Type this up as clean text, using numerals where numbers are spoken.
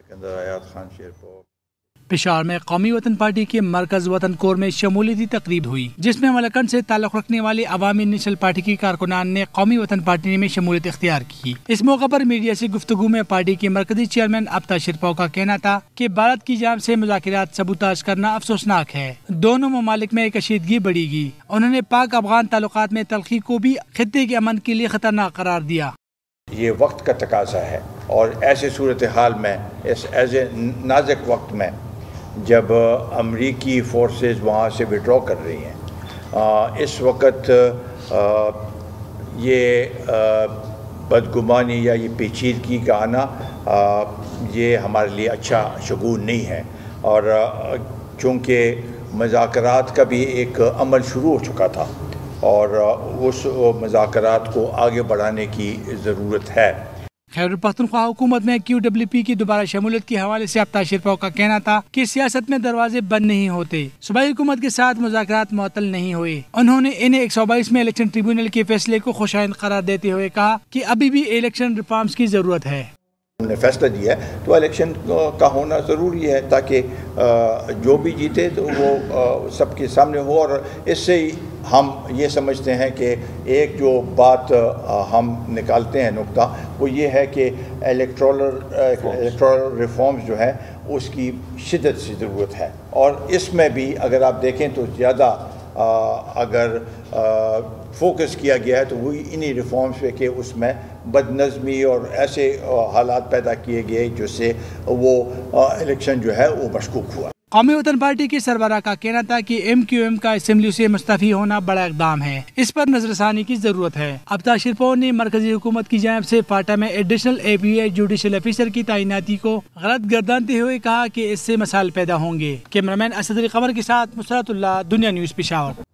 پشاور میں قومی وطن پارٹی کے مرکز وطن کور میں شمولیتی تقریب ہوئی، جس میں ملکنڈ سے تعلق رکھنے والے عوامی نیشنل پارٹی کی کارکنان نے قومی وطن پارٹی میں شمولیت اختیار کی۔ اس موقع پر میڈیا سے گفتگو میں پارٹی کے مرکزی چیئرمین ابتا شرپاؤ کا کہنا تھا کہ بھارت کی جانب سے مذاکرات سبوتاژ کرنا افسوسناک ہے، دونوں ممالک میں کشیدگی بڑھے گی۔ انہوں نے پاک افغان تعلقات میں تلخی کو بھی خطے کے امن کے لیے خطرناک قرار دیا۔ یہ وقت کا تقاضا ہے اور ایسے صورتحال میں ایسے نازک وقت میں جب امریکی فورسز وہاں سے وڈرا کر رہی ہیں، اس وقت یہ بدگمانی یا یہ پیچیدگی کا آنا یہ ہمارے لیے اچھا شگون نہیں ہے، اور چونکہ مذاکرات کا بھی ایک عمل شروع ہو چکا تھا اور اس مذاکرات کو آگے بڑھانے کی ضرورت ہے۔ خیبر پختونخوا حکومت میں QWP کی دوبارہ شمولیت کے حوالے سے ابتا شرپاؤ کا کہنا تھا کہ سیاست میں دروازے بند نہیں ہوتے، صوبائی حکومت کے ساتھ مذاکرات معطل نہیں ہوئے۔ انہوں نے انہیں 122 میں الیکشن ٹریبیونل کے فیصلے کو خوشائند قرار دیتے ہوئے کہا کہ ابھی بھی الیکشن ریفارمز کی ضرورت ہے۔ ہم نے فیصلہ دیا ہے تو الیکشن کا ہونا ضروری ہے تاکہ جو بھی جیتے تو وہ سب کے سامنے ہو، اور اس سے ہم یہ سمجھتے ہیں کہ ایک جو بات ہم نکالتے ہیں نقطہ وہ یہ ہے کہ الیکٹورل ریفارمز جو ہے اس کی شدت سے ضرورت ہے، اور اس میں بھی اگر آپ دیکھیں تو زیادہ اگر فوکس کیا گیا ہے تو وہی انہی ریفارمز پہ کہ اس میں بد نظمی اور ایسے حالات پیدا کیے گئے جس سے وہ الیکشن جو ہے وہ مشکوک ہوا۔ قومی وطن پارٹی کے سربراہ کا کہنا تھا کہ MQM کا اسمبلی سے مستعفی ہونا بڑا اقدام ہے، اس پر نظر ثانی کی ضرورت ہے۔ ابتا شرپاؤ نے مرکزی حکومت کی جانب سے فاٹا میں ایڈیشنل APA جوڈیشل آفیسر کی تعیناتی کو غلط گردانتے ہوئے کہا کہ اس سے مسائل پیدا ہوں گے۔ کیمرہ مین اسد علی قمر کے ساتھ مسرت اللہ، دنیا نیوز، پشاور۔